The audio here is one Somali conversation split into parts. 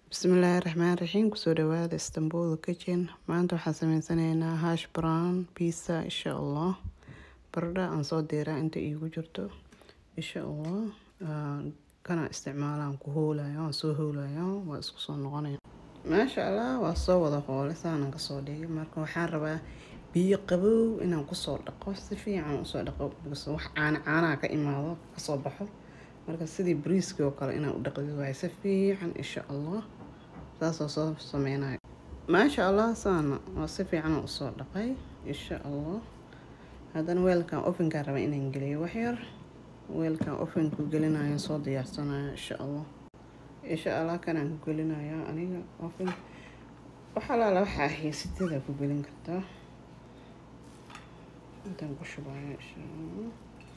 Bismillaahi Raxmaani Raxiim. Kusoo dhawaada Istanbul Kitchen. Maanta waxaan sameysanaynaa hash brown pizza insha Allah. Baradha aan soo diraa inta iigu jirto insha Allah. Kana isticmaalaan ku hoolayo, aan soo hoolayo, waa isku soo noqonaya. Maasha Allah, waa soo wada hoole saanan ka soo dhigay. Marka waxaan rabaa biyo qabow inaan ku soo dhaqo, si fiican u soo dhaqo, because wax caana ka imaado ka soo baxo. Marka sidii bariiska oo kale inaan u dhaqdo waa si fiican insha Allah. taasoo soo sameynaya maasha Allah saana waa si fiican u soo dhaqay insha Allah. haddana weelkan ovenka raba inaan geliyo wax yar. weelkan ovenka gelinayo soo diyaarsanayo insha Allah kanaan ku gelinayo aniga oven waxa la waxa haysatida ku gelin kartaa intaan ku shubayo insha Allah.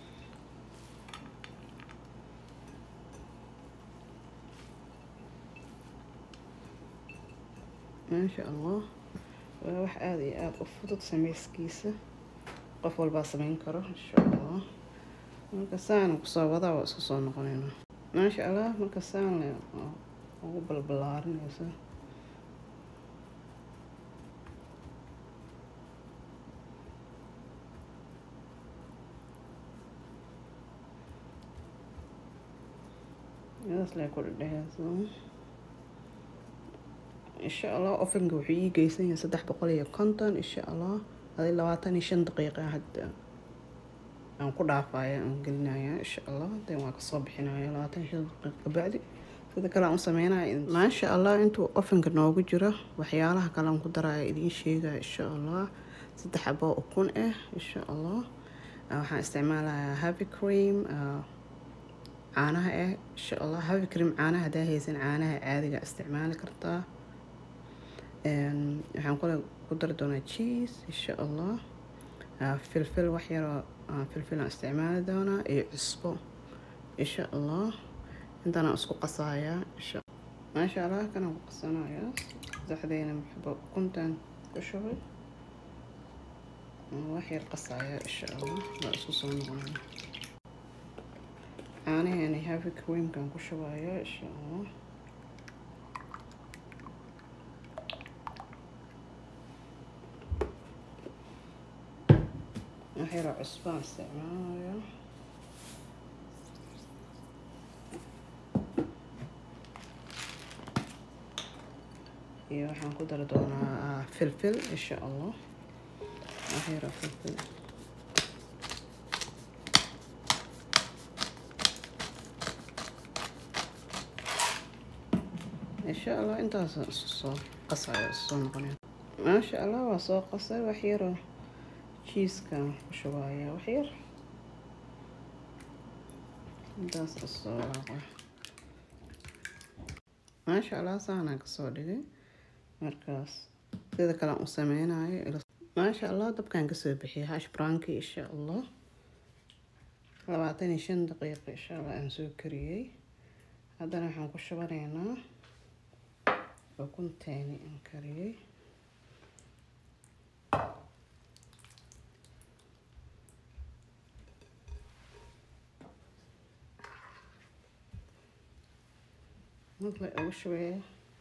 ما شاء الله wax aad iyo aad u fudud sameeyskiisa qof walba sameyn karo insha Allah. marka saan ku soo wada waa isku soo noqonayna ma sha Allah. marka saan ugu balbalaarinaysa yaas la ku dhexayso insha Allah. ovenka wuxuu ii geysan yahay 350 insha Allah. هذه 25 دقيقة حتى aan ku dhaafaya aan gelinaya insha Allah. teen waa ka soo bixinaya 25 daqiiqo bacdi sida kale aan sameynaa ma sha Allah. intuu ovenka noogu jiro waxyaalaha kale aan ku daraya idin sheegay insha Allah. 3 xabo ukun insha Allah. waxaan isticmaalayaa heavy cream caanaha insha Allah. heavy cream caanaha hadaa haysan caanaha caadiga isticmaali kartaa. waxaan ku dari doonaa cheese insha Allah. filfil wax yar filfil aan isticmaali doonaa iyo cusbo insha Allah. intaan isku qasaya insha ma sha Allah. kana ku qasanaya saxdeena maxbo kuntan ku shubay wax yar qasaya insha Allah. waa isku soo noqonaya caanaha heavy cream kan ku shubaya insha Allah. waxyar cusbo aan isticmaalaya iyo waxaan ku dari doonaa filfil insha Allah. waxyar filfil insha Allah. intaas soo qasaya soo noqonaya ma sha Allah. waa soo qasay wax yar cheese kan ku shubaya wax yar intaas soo raaca ma sha Allah. saana ka soo dhigay markaas sida kale aan u sameynayo ma sha Allah. dabkan ka soo bixiyay hash brownki insha Allah. 25 daqiiqo insha Allah aan soo kariyay. haddana waxaan ku shubanaynaa ukunteeni aan kariyay marka ugu shubay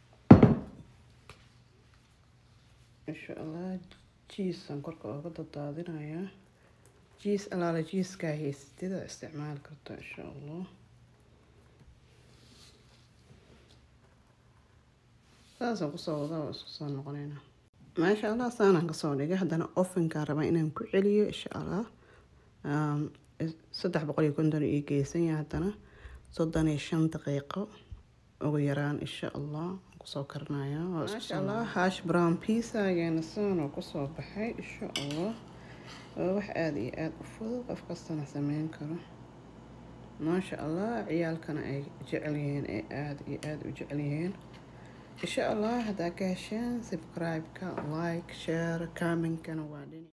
insha Allah. cheese aan korka uga daadinaya cheese alaala cheese ka haysatida isticmaal karto insha Allah. saasaan ku soo wada isku soo noqonayna ma sha Allah. saanaan ka soo dhigay. haddana ovenka raba inaan ku celiyo insha Allah. 350 ii geysan yahay. haddana 35 daqiiqo ugu yaraan insha Allah ku soo karnaya. ma sha Allah. hash brown pizza ayaan saan ku soo baxay insha Allah. wax aad iyo aad u fudud qof kastana sameyn karo ma sha Allah. ciyaalkana ay jecel yihiin aad iyo aad u jecel yihiin insha Allah. hadaa ka hesheen subscribe ka like share comment kana waa